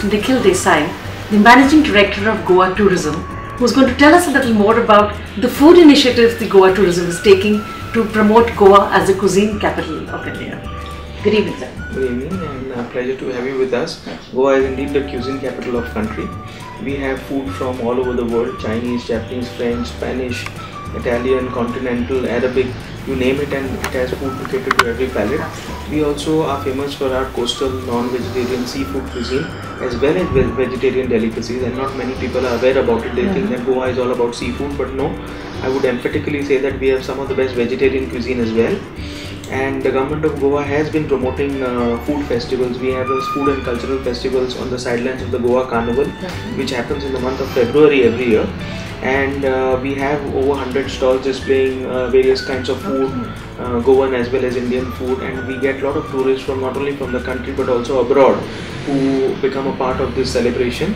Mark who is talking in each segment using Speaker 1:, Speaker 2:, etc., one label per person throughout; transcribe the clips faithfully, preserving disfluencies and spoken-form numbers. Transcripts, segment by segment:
Speaker 1: Mister Nikhil Desai, the Managing Director of Goa Tourism, who's going to tell us a little more about the food initiatives the Goa Tourism is taking to promote Goa as a cuisine capital of India. Good evening, sir.
Speaker 2: Good evening, and a pleasure to have you with us. Goa is indeed the cuisine capital of country. We have food from all over the world: Chinese, Japanese, French, Spanish, Italian, continental, Arabic, you name it, and it has food to cater to every palate. We also are famous for our coastal non-vegetarian seafood cuisine as well as vegetarian delicacies, and not many people are aware about it. They mm-hmm. think that Goa is all about seafood, but no, I would emphatically say that we have some of the best vegetarian cuisine as well. And the government of Goa has been promoting uh, food festivals. We have those food and cultural festivals on the sidelines of the Goa Carnival, mm-hmm. which happens in the month of February every year. And uh, we have over one hundred stalls displaying uh, various kinds of food, uh, Goan as well as Indian food, and we get a lot of tourists from not only from the country but also abroad who become a part of this celebration.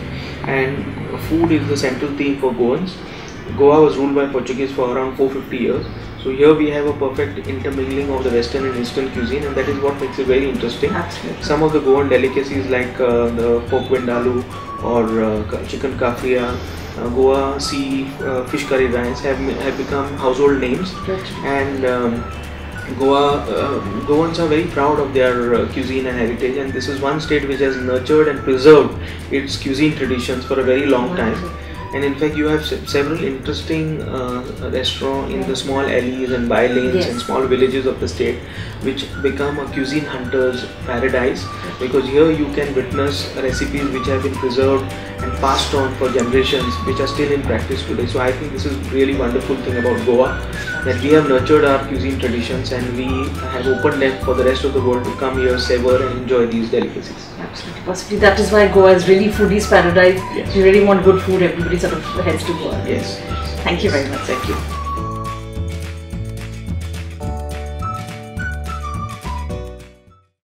Speaker 2: And food is the central theme for Goans. Goa was ruled by Portuguese for around four hundred fifty years. So here we have a perfect intermingling of the Western and Eastern cuisine, and that is what makes it very interesting.
Speaker 1: Absolutely.
Speaker 2: Some of the Goan delicacies like uh, the pork vindaloo or uh, chicken kafria, Uh, Goa sea uh, fish curry rice have have become household names, and um, Goa uh, Goans are very proud of their uh, cuisine and heritage, and this is one state which has nurtured and preserved its cuisine traditions for a very long time. And in fact, you have se several interesting uh, restaurants in the small alleys and by lanes yes. and small villages of the state, which become a cuisine hunter's paradise, because here you can witness recipes which have been preserved and passed on for generations, which are still in practice today. So I think this is really wonderful thing about Goa, that we have nurtured our cuisine traditions and we have opened them for the rest of the world to come here, savor and enjoy these delicacies.
Speaker 1: Absolutely. Possibly that is why Goa is really foodie's paradise.
Speaker 2: Yes.
Speaker 1: If you really want good food, everybody sort of heads to Goa.
Speaker 2: Yes.
Speaker 1: Thank you very much.
Speaker 2: Thank you.